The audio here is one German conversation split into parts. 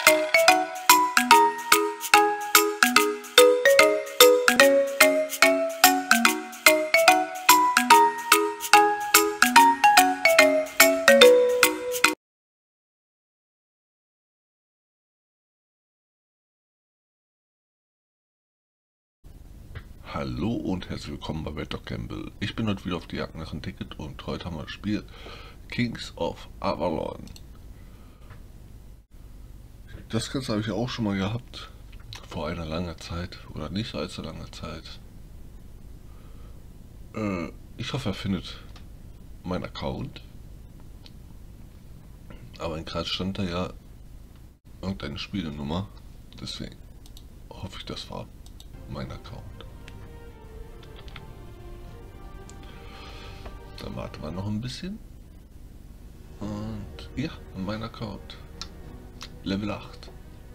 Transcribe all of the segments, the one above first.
Hallo und herzlich willkommen bei Red Dog Campbell. Ich bin heute wieder auf die Jagd nach einem Ticket und heute haben wir das Spiel Kings of Avalon. Das Ganze habe ich auch schon mal gehabt, vor einer langen Zeit oder nicht allzu langer Zeit. Ich hoffe, er findet meinen Account, aber gerade stand da ja irgendeine Spielnummer, deswegen hoffe ich, das war mein Account. Dann warten wir noch ein bisschen. Und ja, mein Account. Level 8.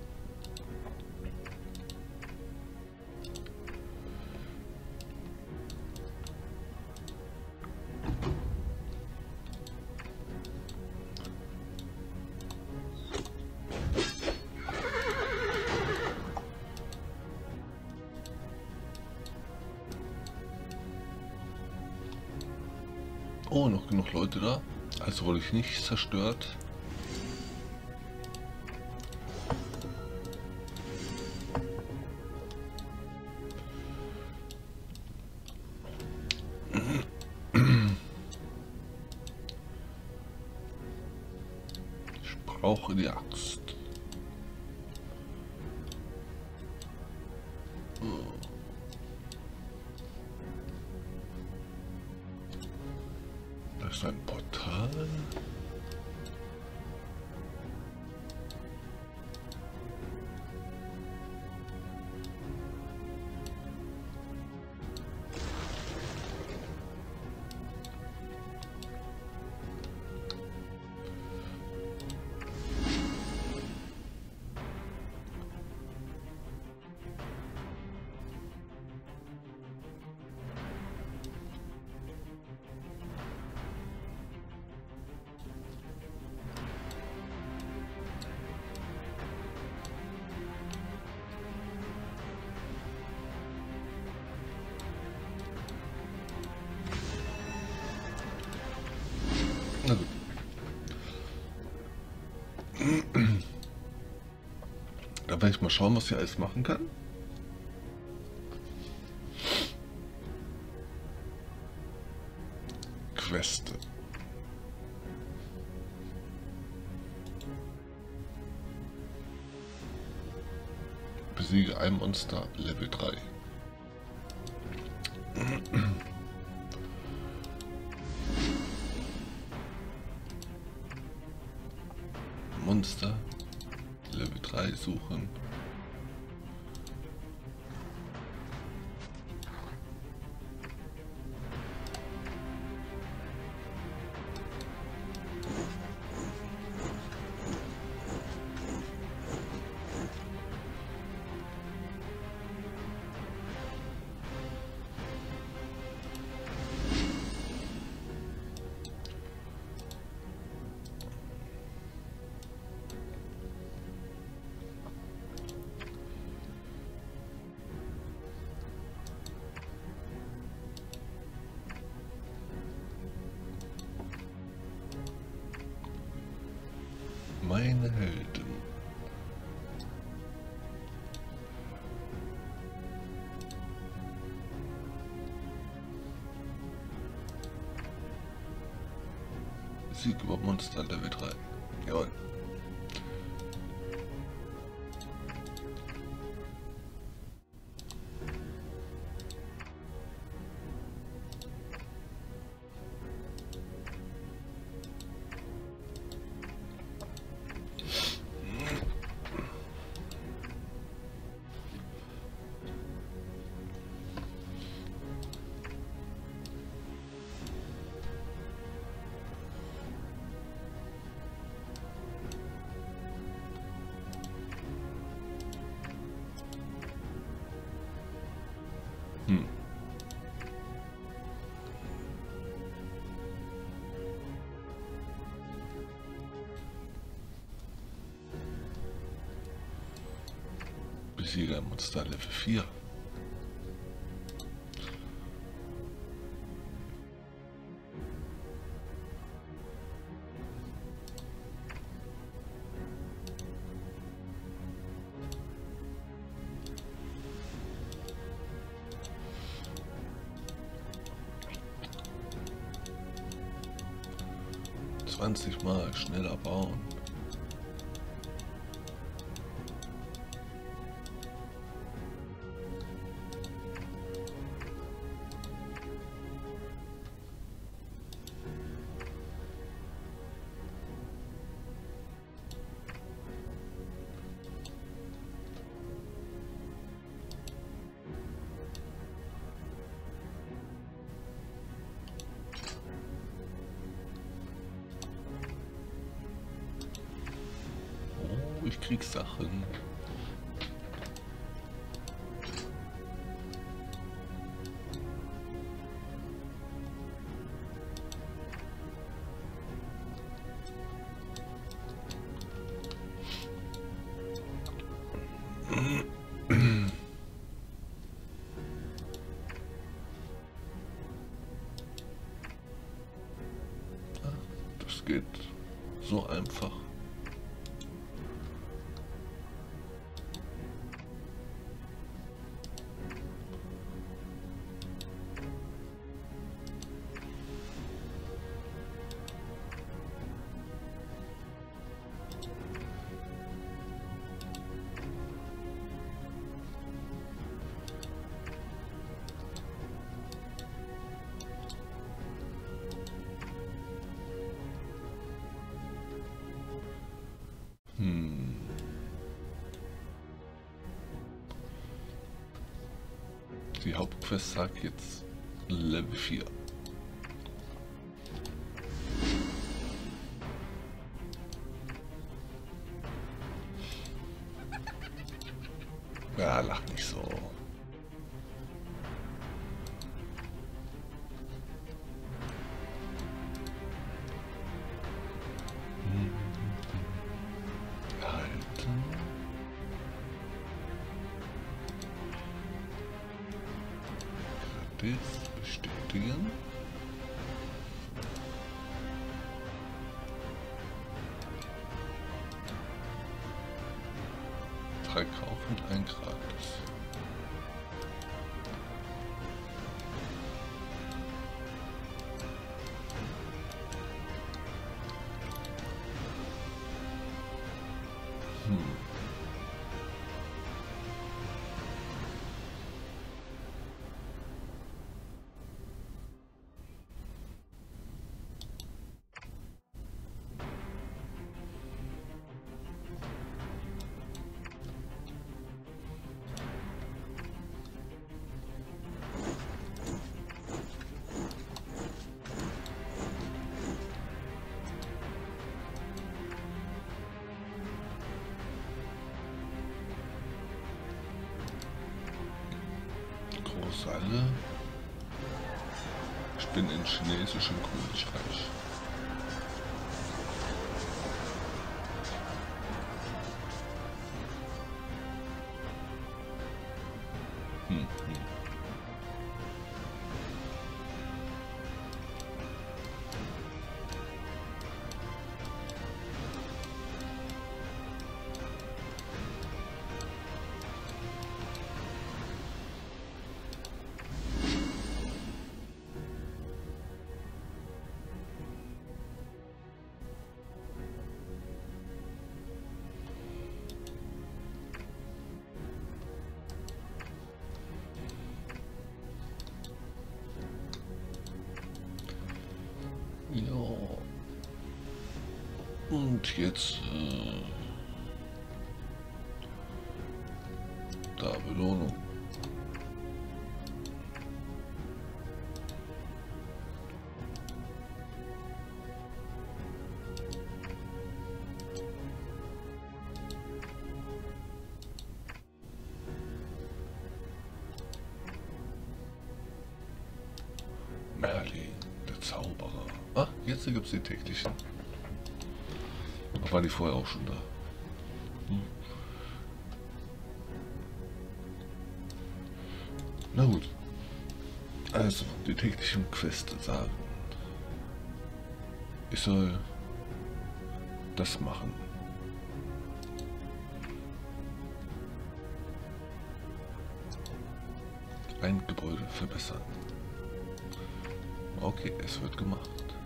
Oh, noch genug Leute da. Also wurde ich nicht zerstört. Ich brauche die Axt. Das ist ein Portal. Na gut. Da werde ich mal schauen, was ich alles machen kann. Queste. Besiege ein Monster, Level 3. Monster, Level 3 suchen. Meine Helden. Sieg über Monster Level 3. Jawohl. Besiege ein Monster Level 4. Mal schneller bauen. Ich krieg Sachen. Das geht so einfach. Die Hauptquest sagt jetzt Level 4. Ja, lach nicht so. Halten. Bestätigen. Drei kaufen, ein gratis. Alle. Ich bin im chinesischen Königreich. Ja. Und jetzt da Belohnung. Merlin, der Zauberer. Ah, jetzt gibt es die täglichen. Aber waren die vorher auch schon da? Na gut. Also, die täglichen Queste sagen. Ich soll das machen. Ein Gebäude verbessern. Okay, es wird gemacht.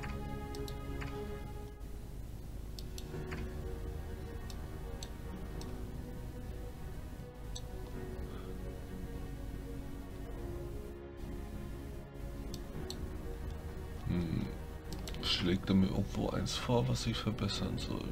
Schlägt er mir irgendwo eins vor, was ich verbessern soll?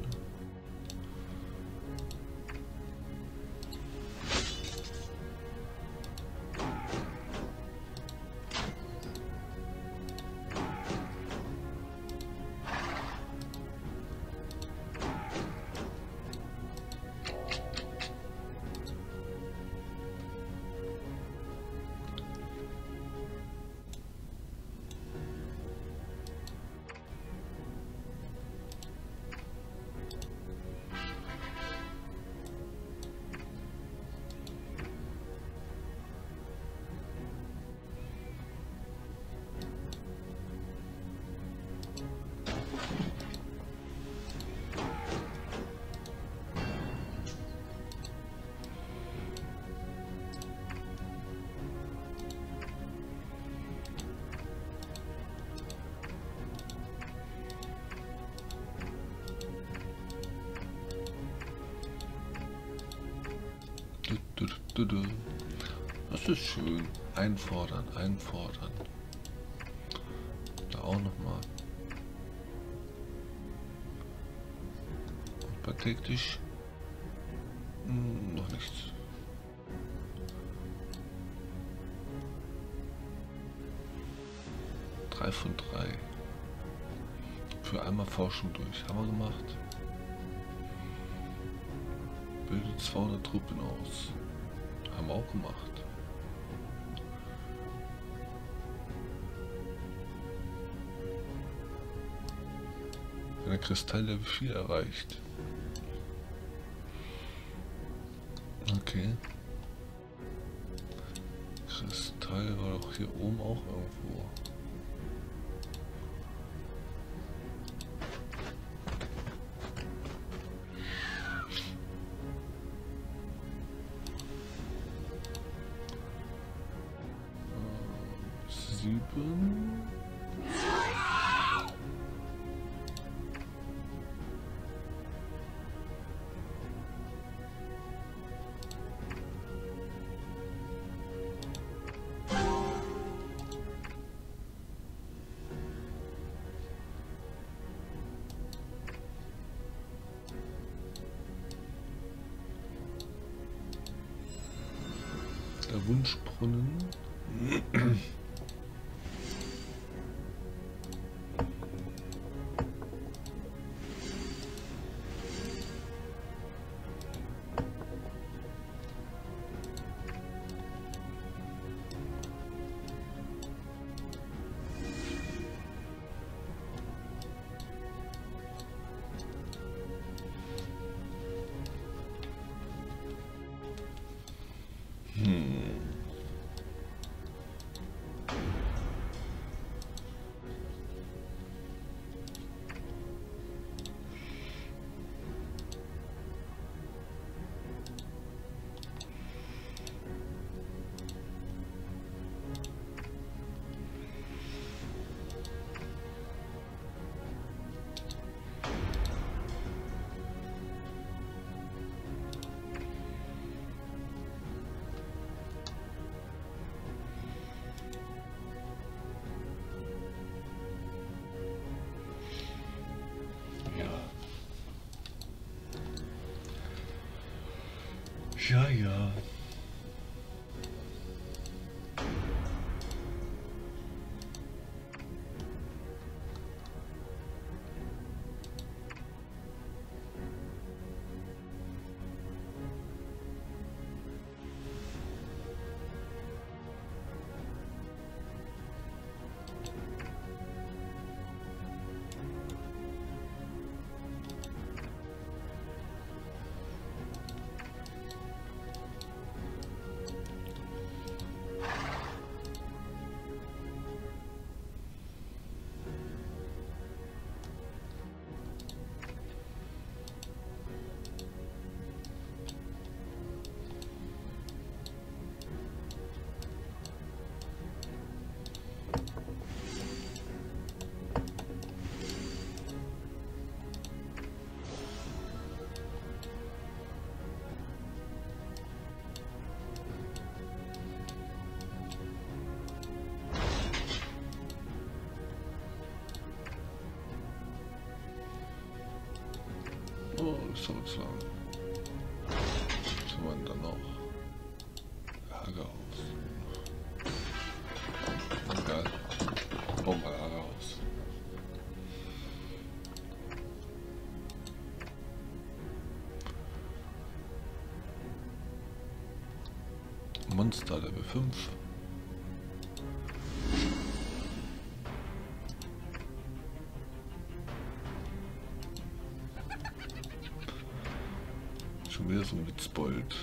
Das ist schön. Einfordern, einfordern. Da auch nochmal. Und bei täglich noch nichts. Drei von 3. Für einmal Forschung durch. Haben wir gemacht. Bildet 200 Truppen aus. Haben wir auch gemacht. Wenn der Kristall Level 4 erreicht. Okay. Kristall war doch hier oben auch irgendwo. Sieben. Der Wunschbrunnen. Ja, ja. zurückschlagen. Was haben wir dann noch? Lagerhaus. Egal. Bauen wir Lagerhaus. Monster Level 5. Schon wieder so ein Witzbold.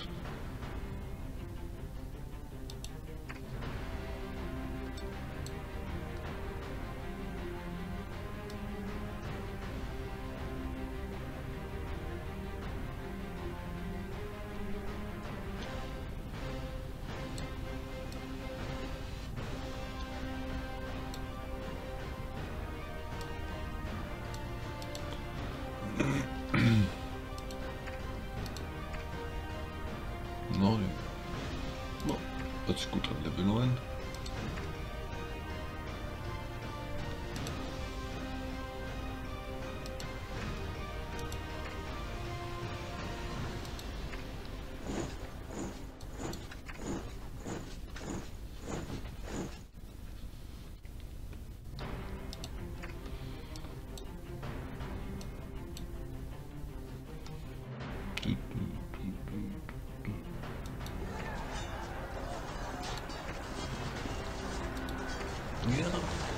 Neun. Oh, hört sich gut an, Level 9. Ja.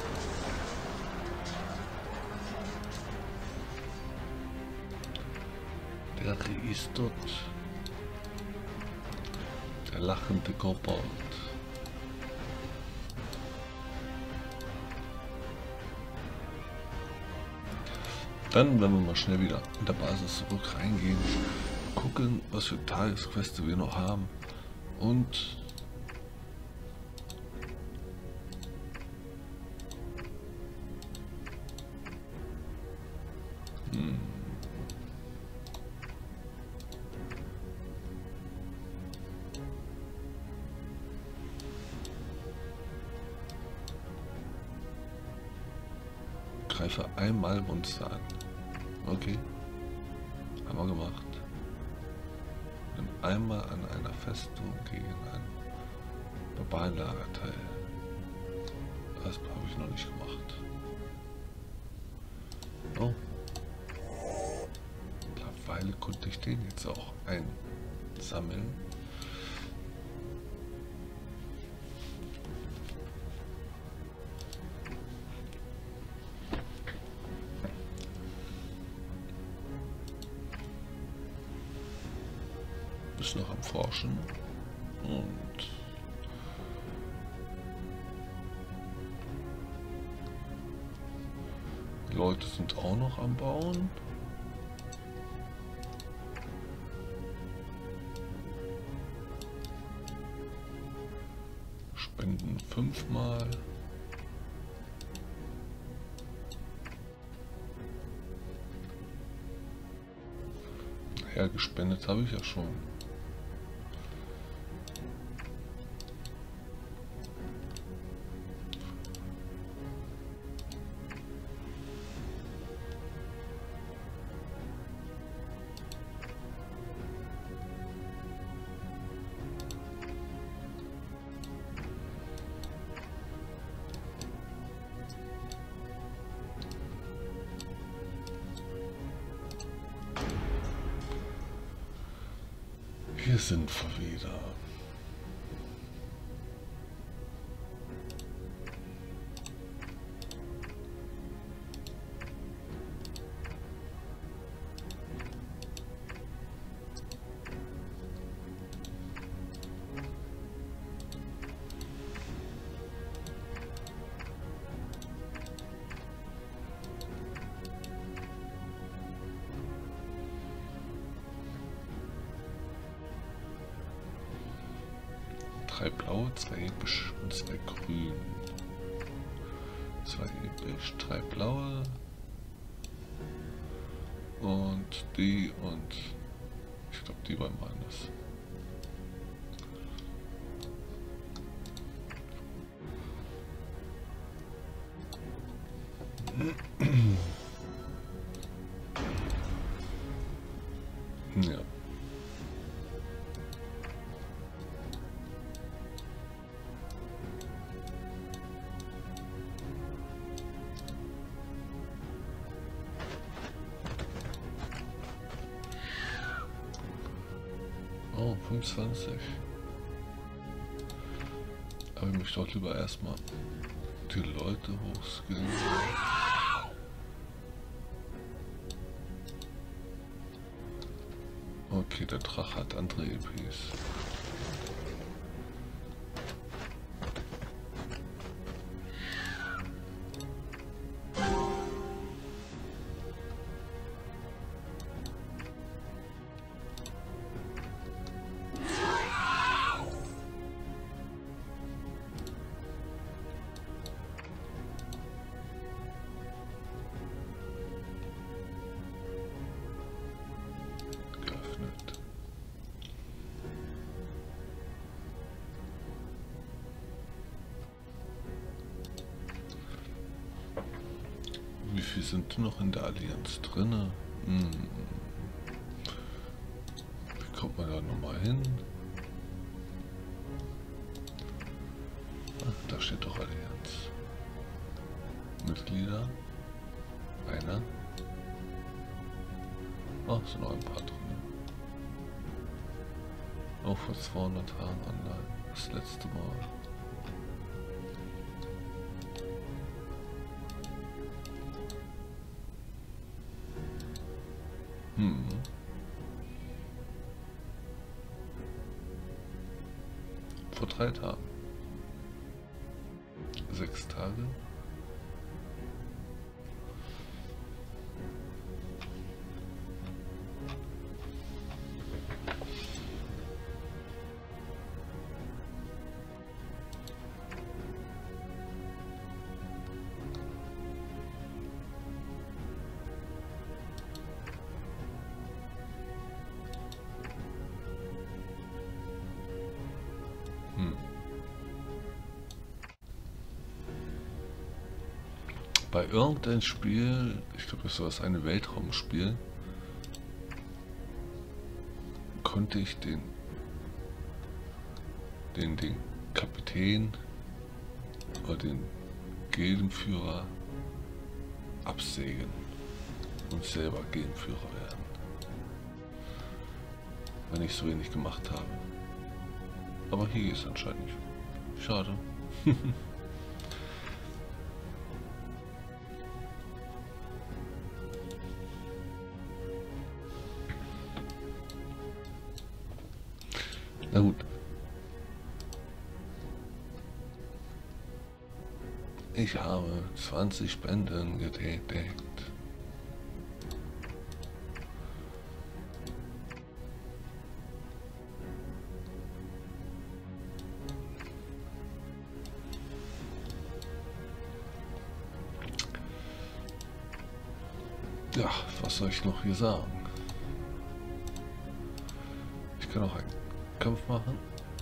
Der ist dort. Der lachende Kobold. Dann werden wir mal schnell wieder in der Basis zurück reingehen, gucken, was für Tagesqueste wir noch haben und greife einmal Monster an. Okay. Haben wir gemacht. Nimm einmal an einer Festung gegen ein Barbarenlager teil. Das habe ich noch nicht gemacht. Oh. Mittlerweile konnte ich den jetzt auch einsammeln. Ist noch am Forschen und die Leute sind auch noch am Bauen. Spenden 5-mal. Naja, gespendet habe ich ja schon. Hier sind wir wieder. Drei blaue, 2 episch und 2 grün. 2 episch, 3 blaue und die und ich glaube die beim Minus. Oh, 25. Aber ich möchte doch lieber erstmal die Leute hochskillen. Okay, der Drache hat andere EPs. Wie viel sind noch in der Allianz drinne? Wie kommt man da nochmal hin? Ach, da steht doch Allianz. Mitglieder. Einer. Ach, sind noch ein paar drin. Auch vor 200 Tagen online. Das letzte Mal. Vor 3 Tagen. 6 Tage. Bei irgendeinem Spiel, ich glaube, das war das eine Weltraumspiel, konnte ich den Kapitän oder den Gildenführer absägen und selber Gildenführer werden, wenn ich so wenig gemacht habe. Aber hier ist anscheinend nicht. Schade. Na gut. Ich habe 20 Spenden getätigt. Ja, was soll ich noch hier sagen? Ich kann auch einen Kampf machen.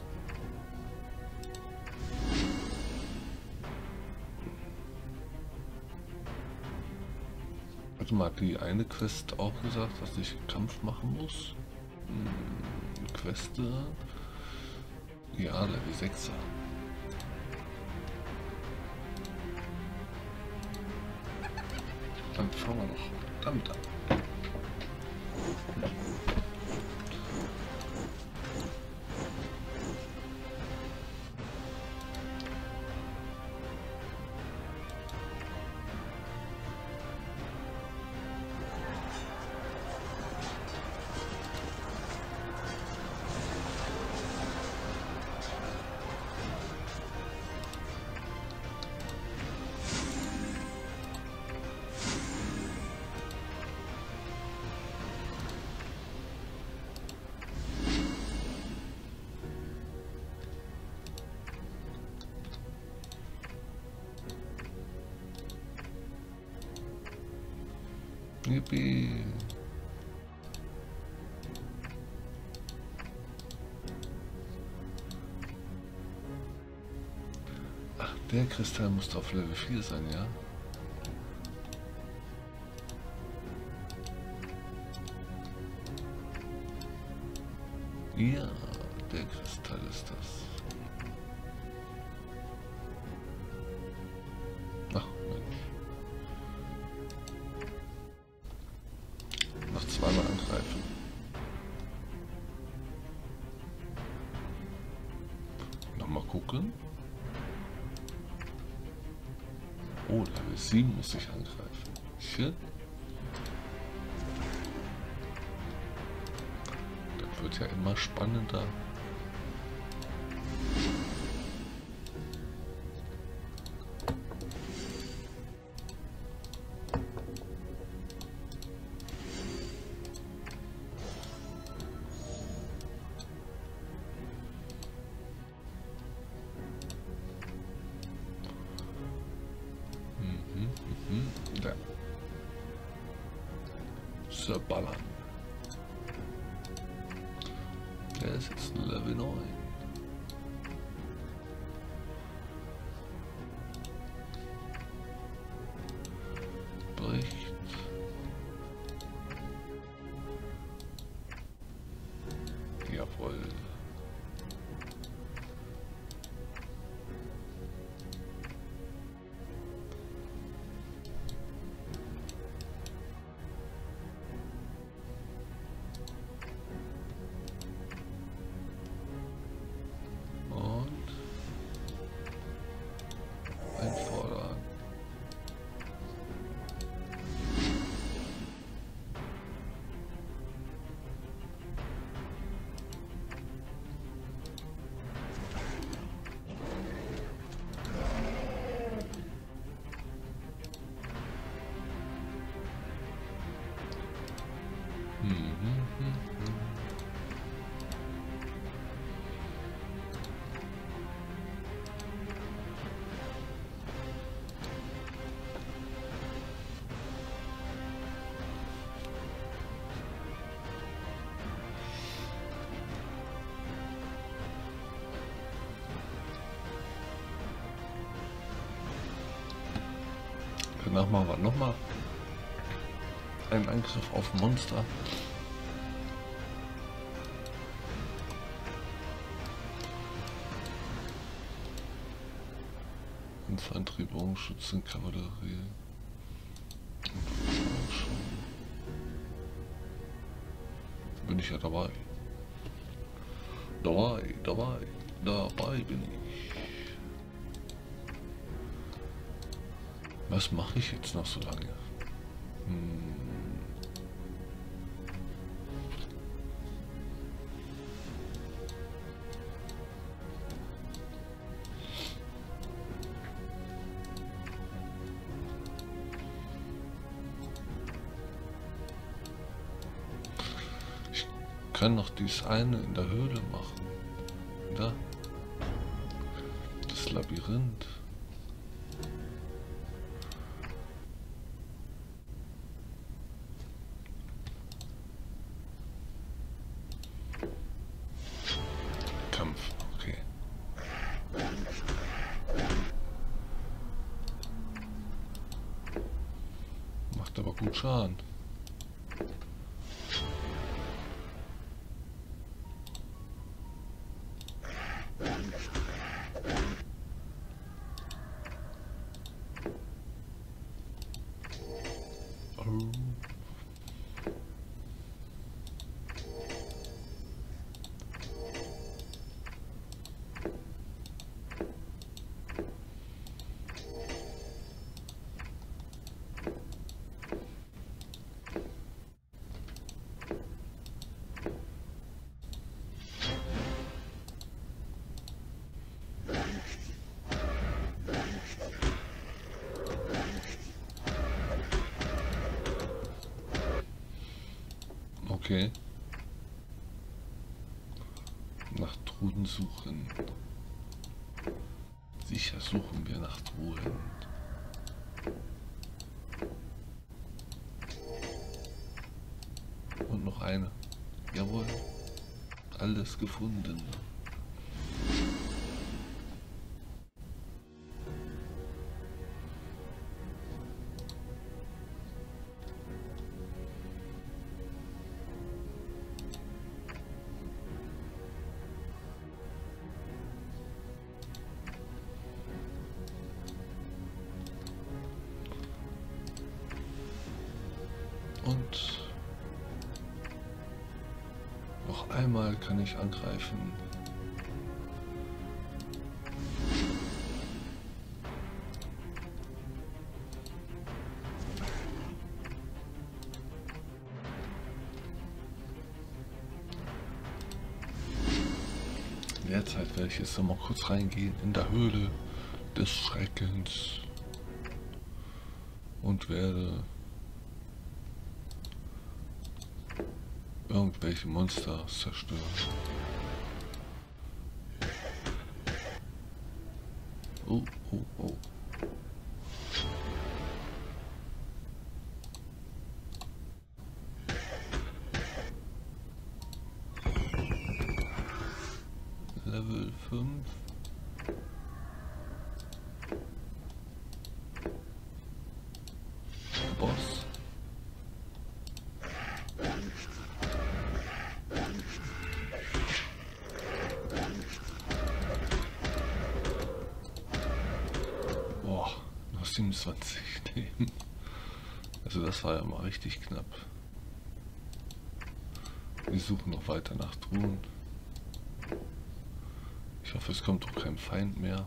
Also mal hat die eine Quest auch gesagt, dass ich einen Kampf machen muss. Queste. Ja, Level 6er. Dann fangen wir doch damit an. Yippie. Ach, der Kristall muss auf Level 4 sein, ja? Ja, der Kristall ist das. Ach, Mensch. Noch zweimal angreifen. Mal gucken. Oh, Level 7 muss ich angreifen. Shit. Das wird ja immer spannender. Ja. Zerballern. Der ist jetzt Level 9. Bricht. Jawohl. Einfordern. Danach machen wir nochmal einen Angriff auf Monster. Infanterie, Bogenschützen, Kavallerie. Bin ich ja dabei. Dabei bin ich. Was mache ich jetzt noch so lange? Ich kann noch dies eine in der Höhle machen. Da. Das Labyrinth. Okay. Macht aber gut Schaden. Oh. Okay. Nach Truhen suchen. Sicher suchen wir nach Truhen. Und noch eine. Jawohl. Alles gefunden. Und noch einmal kann ich angreifen. der Zeit werde ich jetzt noch mal kurz reingehen in der Höhle des Schreckens und werde irgendwelche Monster zerstören. Oh, oh, oh. Level 5. Boss. Boah, noch 27 Leben. Also das war ja mal richtig knapp. Wir suchen noch weiter nach Truhen. Ich hoffe, es kommt auch kein Feind mehr.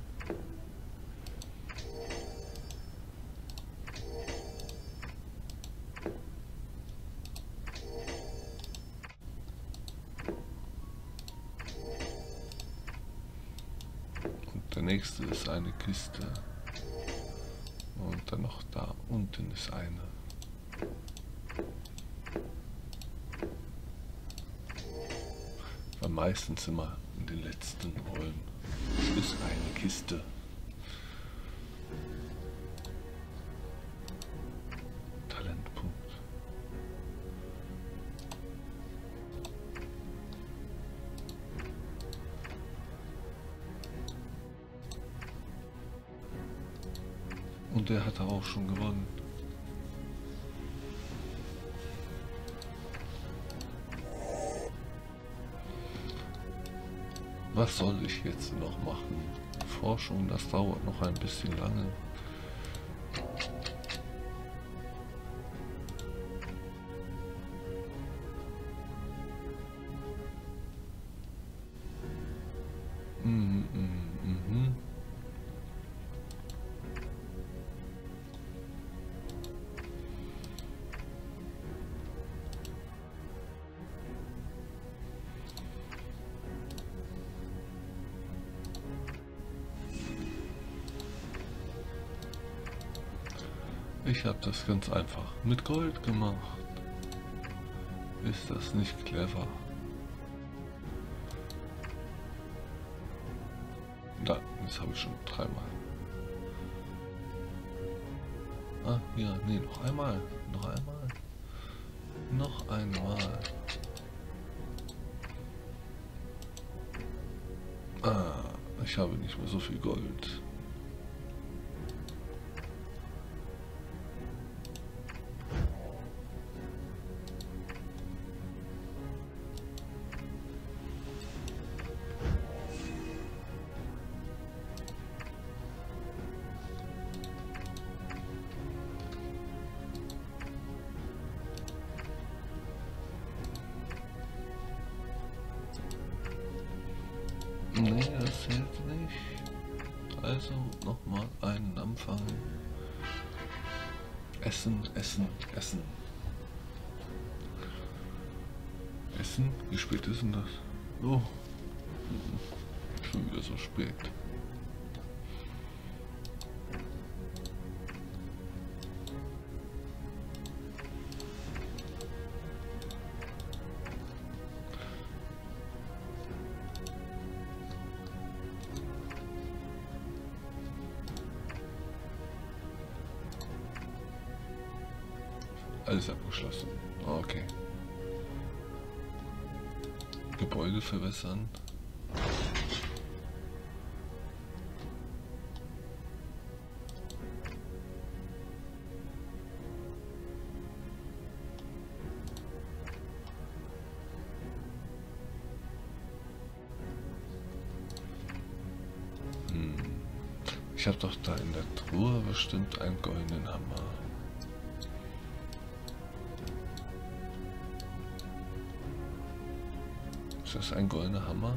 Und der nächste ist eine Kiste. Und dann noch da unten ist eine. Weil meistens immer in den letzten Räumen ist eine Kiste. Talentpunkt. Und der hatte auch schon gewonnen. Was soll ich jetzt noch machen? Forschung, das dauert noch ein bisschen lange. Ich habe das ganz einfach mit Gold gemacht. Ist das nicht clever? Da, das habe ich schon dreimal. Ah, ja, nee, noch einmal. Noch einmal. Noch einmal. Ah, ich habe nicht mehr so viel Gold. Nee, das hilft nicht. Also nochmal einen anfangen. Essen, essen, essen. Essen? Wie spät ist denn das? Oh, schon wieder so spät. Alles abgeschlossen. Okay. Gebäude verbessern. Ich habe doch da in der Truhe bestimmt einen goldenen Hammer. Ist das ein goldener Hammer?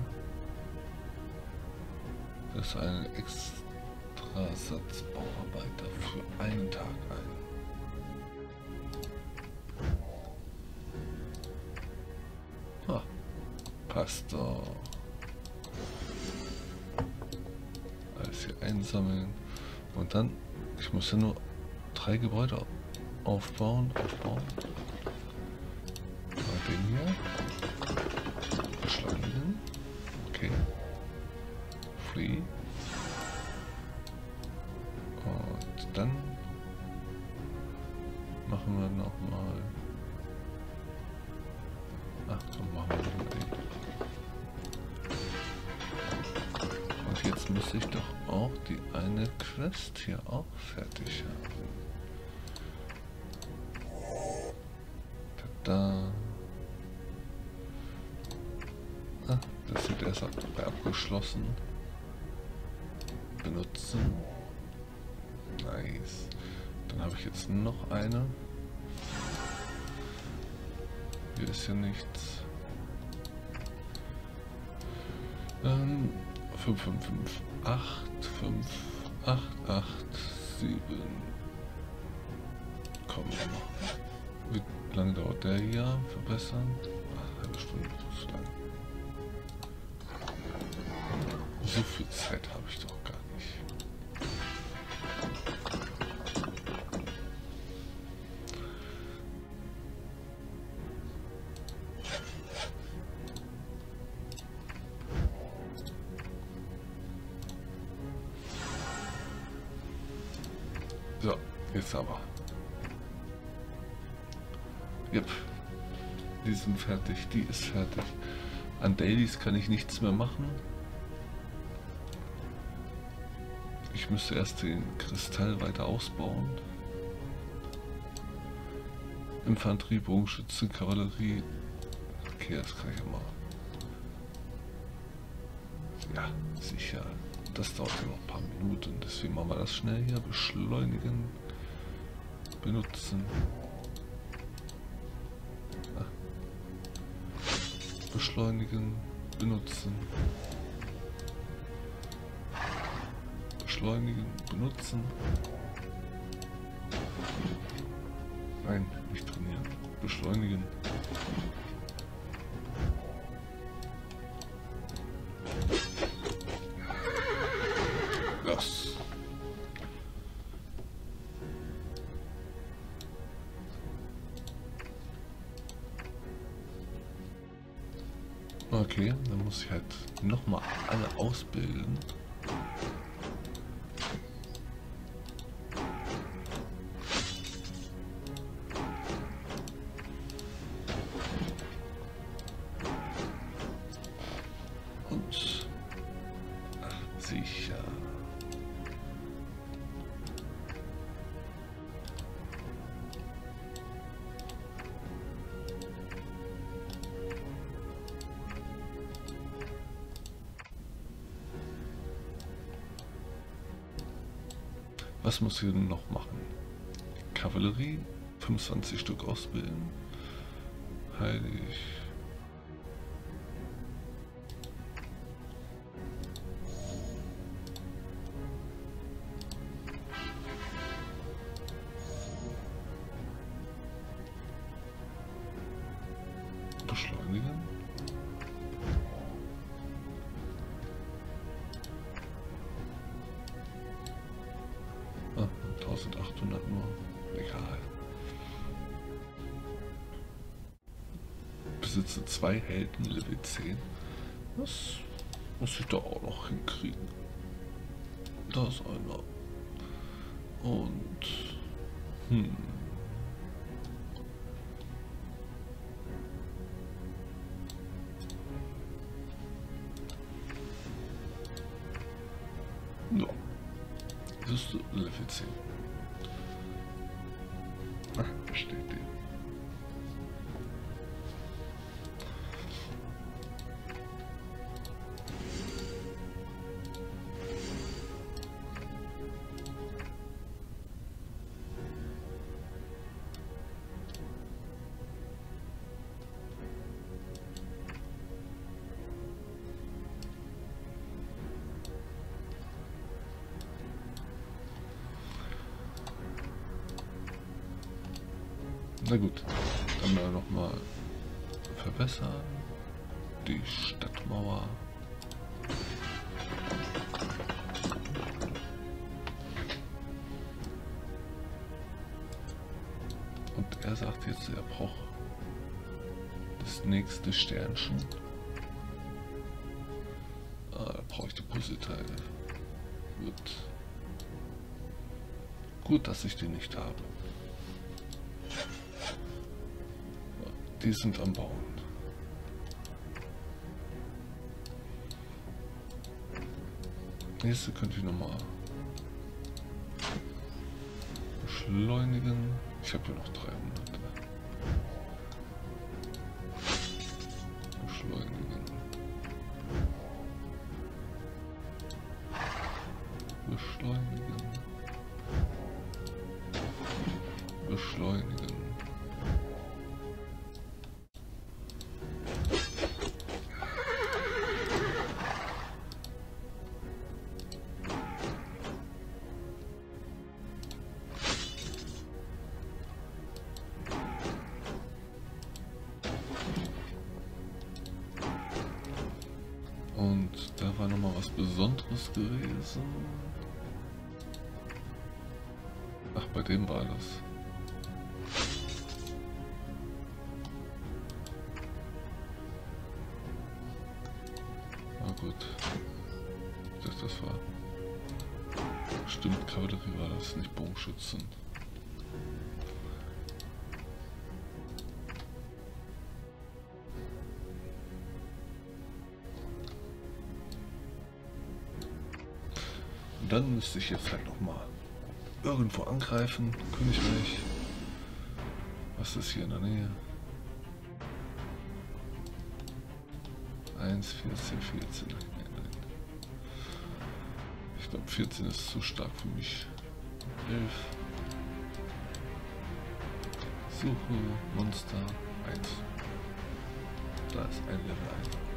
Das ist ein Extrasatzbauarbeiter für einen Tag ein. Ha, passt doch. einsammeln. Und dann, ich muss ja nur 3 Gebäude aufbauen. Mal den hier. Beschleunigen. Okay. Free. Und dann machen wir nochmal. Ach komm, machen wir den. Und jetzt muss ich doch auch die eine Quest hier auch fertig haben. Da. Ah, das wird erst abgeschlossen. Benutzen. Nice. Dann habe ich jetzt noch eine. Hier ist ja nichts. 5, 5, 5, 8, 5, 8, 8, 7. Komm, wie lange dauert der hier? Verbessern? Ach, halbe Stunde zu lang. So viel Zeit habe ich doch gar nicht. So, jetzt aber. Yep. Die sind fertig, die ist fertig. An Dailies kann ich nichts mehr machen. Ich müsste erst den Kristall weiter ausbauen. Infanterie, Bogenschützen, Kavallerie. Okay, das kann ich ja mal. Ja, sicher. Das dauert ja noch ein paar Minuten. Deswegen machen wir das schnell hier. Beschleunigen. Benutzen. Ah. Beschleunigen. Benutzen. Beschleunigen. Benutzen. Nein, nicht trainieren. Beschleunigen. Los. Okay, dann muss ich halt nochmal alle ausbilden. Und sicher. Was muss ich denn noch machen? Kavallerie, 25 Stück ausbilden. Heilig. Beschleunigen. Ah, 1800 nur. Egal. Besitze 2 Helden Level 10. Das muss ich doch auch noch hinkriegen. Da ist einer. Und ja. Siehst du, Level 10. Ach, da steht die. Na gut, dann wir noch mal verbessern. Die Stadtmauer. er sagt jetzt, er braucht das nächste Sternchen. Da brauche ich die Puzzleteile. Gut. Gut, dass ich die nicht habe. Die sind am Bauen. Nächste könnte ich nochmal beschleunigen. Ich habe ja noch 300. Beschleunigen. Beschleunigen. Beschleunigen. Und da war noch mal was Besonderes gewesen. Ach, bei dem war das. Na gut. Das war. Stimmt, Kavallerie war das, nicht Bogenschützen. Und dann müsste ich jetzt halt noch mal irgendwo angreifen. Königreich. Was ist hier in der Nähe? 1, 14, 14. Nein. Ich glaube 14 ist zu stark für mich. 11. Suche Monster 1. Da ist ein Level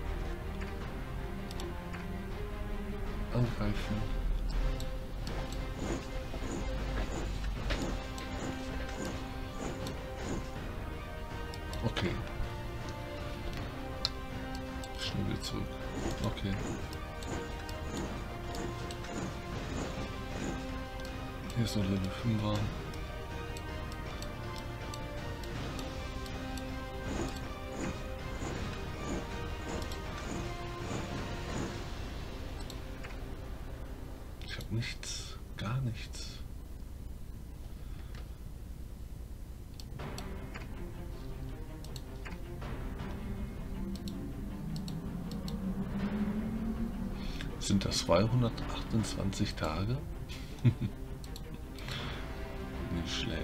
1. Angreifen. Okay. Schnell wieder zurück. Okay. Hier ist noch Level 5er. Ich habe nichts, gar nichts. Sind das 228 Tage? Nicht schlecht.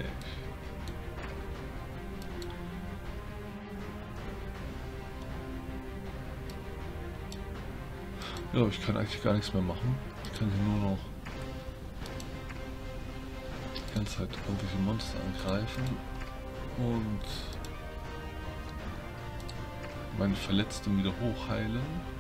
Ja, ich kann eigentlich gar nichts mehr machen. Ich kann hier nur noch die ganze Zeit irgendwelche Monster angreifen und meine Verletzten wieder hochheilen.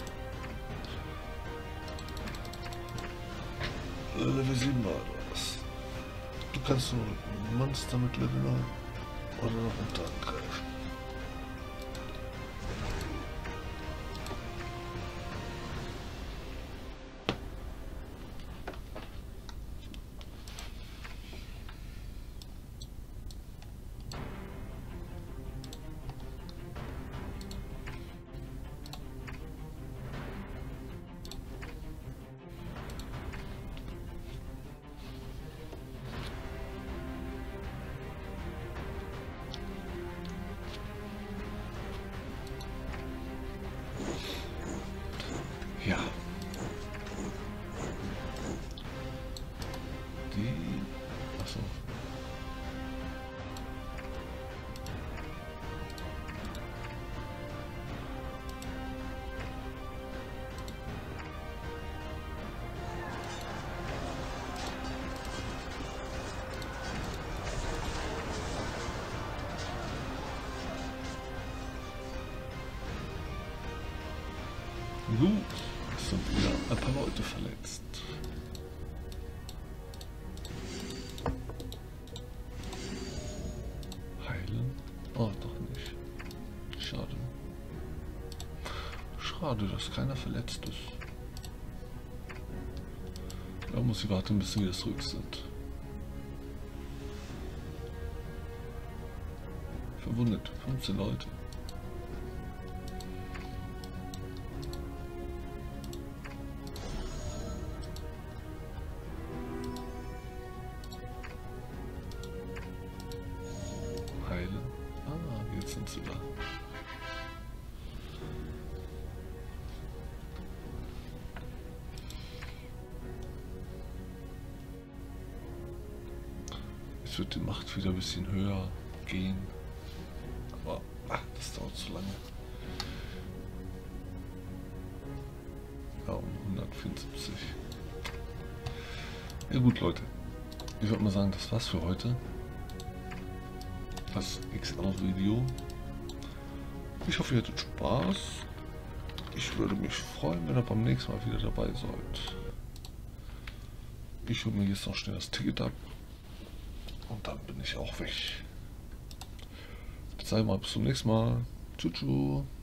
Level 7 war das. Du kannst nur Monster mit Level 9 oder noch unter angreifen. Ja. Achso. Gut, es sind wieder ein paar Leute verletzt. Heilen? Oh, doch nicht. Schade. Schade, dass keiner verletzt ist. Da muss ich warten, bis sie wieder zurück sind. verwundet. 15 Leute. Heile. Ah, jetzt sind sie da. Jetzt wird die Macht wieder ein bisschen höher gehen. Aber das dauert zu lange. Ja, um 174. Ja gut, Leute. Ich würde mal sagen, das war's für heute. Das XL-Video. Ich hoffe, ihr hattet Spaß. Ich würde mich freuen, wenn ihr beim nächsten Mal wieder dabei seid. Ich hole mir jetzt noch schnell das Ticket ab. Und dann bin ich auch weg. Jetzt sage ich mal bis zum nächsten Mal. Tschüss.